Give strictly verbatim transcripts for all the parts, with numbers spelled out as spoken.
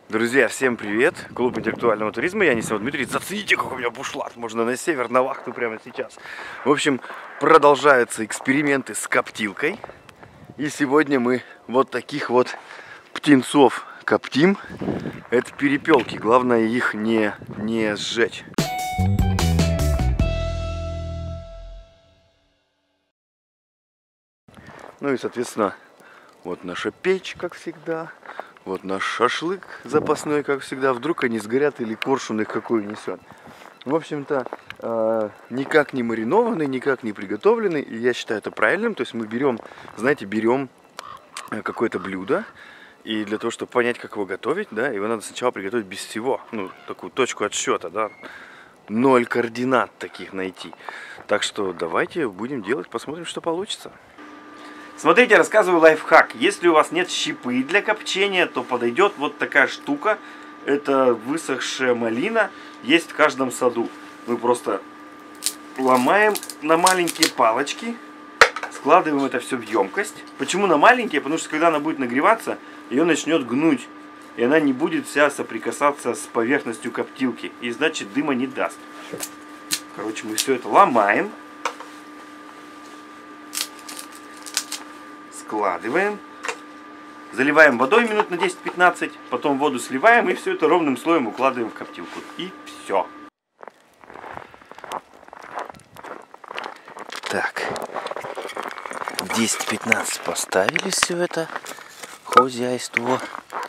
Друзья, всем привет! Клуб интеллектуального туризма, я Анисимов Дмитрий. Зацените, какой у меня бушлат, можно на север, на вахту прямо сейчас. В общем, продолжаются эксперименты с коптилкой. И сегодня мы вот таких вот птенцов коптим. Это перепелки, главное их не, не сжечь. Ну и, соответственно, вот наша печь, как всегда. Вот наш шашлык запасной, как всегда. Вдруг они сгорят или коршун их какой несет. В общем-то, э, никак не маринованный, никак не приготовленный. И я считаю это правильным. То есть мы берем, знаете, берем какое-то блюдо. И для того, чтобы понять, как его готовить, да, его надо сначала приготовить без всего. Ну, такую точку отсчета, да. Ноль координат таких найти. Так что давайте будем делать, посмотрим, что получится. Смотрите, рассказываю лайфхак. Если у вас нет щепы для копчения, то подойдет вот такая штука. Это высохшая малина. Есть в каждом саду. Мы просто ломаем на маленькие палочки. Складываем это все в емкость. Почему на маленькие? Потому что когда она будет нагреваться, ее начнет гнуть. И она не будет вся соприкасаться с поверхностью коптилки. И значит дыма не даст. Короче, мы все это ломаем. Складываем, заливаем водой минут на десять-пятнадцать, потом воду сливаем и все это ровным слоем укладываем в коптилку. И все. Так, десять-пятнадцать поставили все это хозяйство.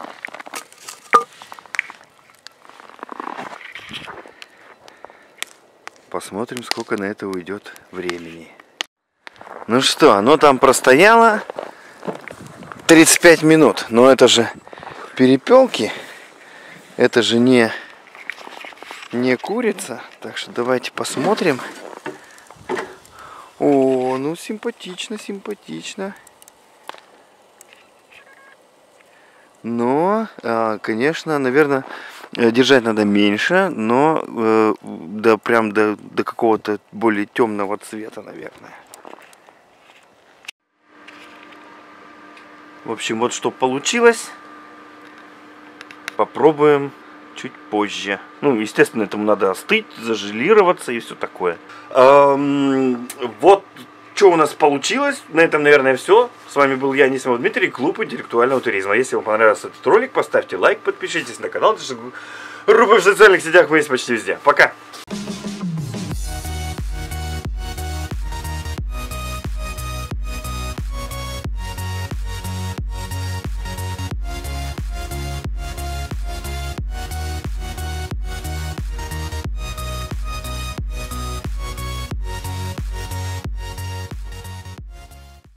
Посмотрим, сколько на это уйдет времени. Ну что, оно там простояло тридцать пять минут, но это же перепелки, это же не, не курица, так что давайте посмотрим. О, ну симпатично, симпатично. Но, конечно, наверное, держать надо меньше, но да, прям до, до какого-то более темного цвета, наверное. В общем, вот что получилось. Попробуем чуть позже. Ну, естественно, этому надо остыть, зажелироваться и все такое. Эм, вот что у нас получилось. На этом, наверное, все. С вами был я, Анисимов Дмитрий, клуб интеллектуального туризма. Если вам понравился этот ролик, поставьте лайк, подпишитесь на канал. Группы в социальных сетях мы есть почти везде. Пока!